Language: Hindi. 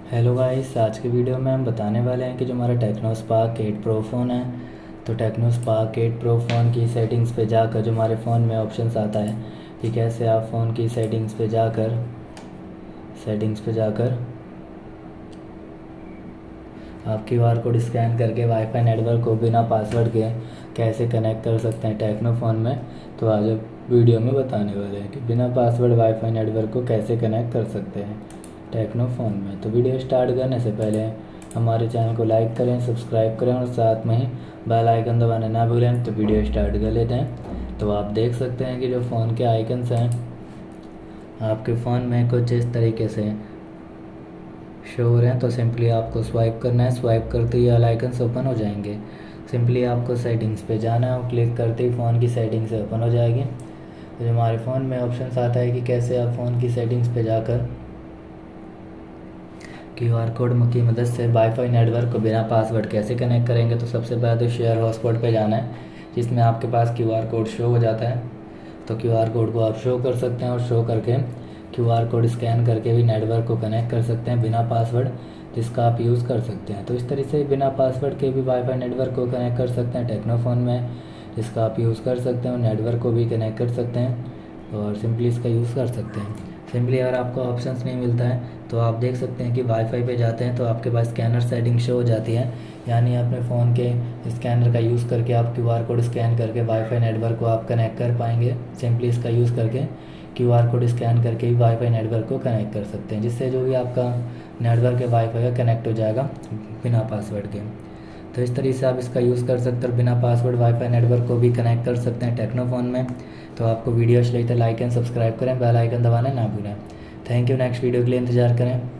हेलो गाइस, आज की वीडियो में हम बताने वाले हैं कि जो हमारा टेक्नो स्पार्क 8 प्रो फ़ोन है, तो टेक्नो स्पार्क 8 प्रो फ़ोन की सेटिंग्स पे जाकर जो हमारे फ़ोन में ऑप्शंस आता है कि कैसे आप फ़ोन की सेटिंग्स पे जाकर आप क्यूआर कोड स्कैन करके वाईफाई नेटवर्क को बिना पासवर्ड के कैसे कनेक्ट कर सकते हैं टेक्नो फ़ोन में। तो आज वीडियो में बताने वाले हैं कि बिना पासवर्ड वाईफाई नेटवर्क को कैसे कनेक्ट कर सकते हैं टेक्नो फ़ोन में। तो वीडियो स्टार्ट करने से पहले हमारे चैनल को लाइक करें, सब्सक्राइब करें और साथ में ही बेल आइकन दबाना ना भूलें। तो वीडियो स्टार्ट कर लेते हैं। तो आप देख सकते हैं कि जो फ़ोन के आइकन्स हैं आपके फ़ोन में कुछ इस तरीके से शो हो रहे हैं। तो सिंपली आपको स्वाइप करना है, स्वाइप करते ही ऑल आइकन्स ओपन हो जाएंगे। सिंपली आपको सेटिंग्स पे जाना है और क्लिक करते ही फ़ोन की सेटिंग्स ओपन हो जाएगी। तो जो हमारे फ़ोन में ऑप्शन आता है कि कैसे आप फ़ोन की सेटिंग्स पे जाकर क्यूआर कोड की मदद से वाईफाई नेटवर्क को बिना पासवर्ड कैसे कनेक्ट करेंगे। तो सबसे पहले तो शेयर हॉटस्पॉट पे जाना है, जिसमें आपके पास क्यूआर कोड शो हो जाता है। तो क्यूआर कोड को आप शो कर सकते हैं और शो करके क्यूआर कोड स्कैन करके भी नेटवर्क को कनेक्ट कर सकते हैं बिना पासवर्ड, जिसका आप यूज़ कर सकते हैं। तो इस तरह से बिना पासवर्ड के भी वाईफाई नेटवर्क को कनेक्ट कर सकते हैं टेक्नो फ़ोन में, जिसका आप यूज़ कर सकते हैं और नेटवर्क को भी कनेक्ट कर सकते हैं और सिंपली इसका यूज़ कर सकते हैं। सिंपली अगर आपको ऑप्शंस नहीं मिलता है तो आप देख सकते हैं कि वाईफाई पे जाते हैं तो आपके पास स्कैनर सेटिंग शो हो जाती है, यानी अपने फ़ोन के स्कैनर का यूज़ करके आप क्यूआर कोड स्कैन करके वाईफाई नेटवर्क को आप कनेक्ट कर पाएंगे। सिंपली इसका यूज़ करके क्यूआर कोड स्कैन करके भी वाईफाई नेटवर्क को कनेक्ट कर सकते हैं, जिससे जो भी आपका नेटवर्क है वाईफाई का कनेक्ट हो जाएगा बिना पासवर्ड के। तो इस तरीके से आप इसका यूज़ कर सकते हैं और बिना पासवर्ड वाईफाई नेटवर्क को भी कनेक्ट कर सकते हैं टेक्नो फ़ोन में। तो आपको वीडियो अच्छी लगी तो लाइक एंड सब्सक्राइब करें, बेल आइकन दबाना ना भूलें। Thank you. नेक्स्ट वीडियो के लिए इंतज़ार करें।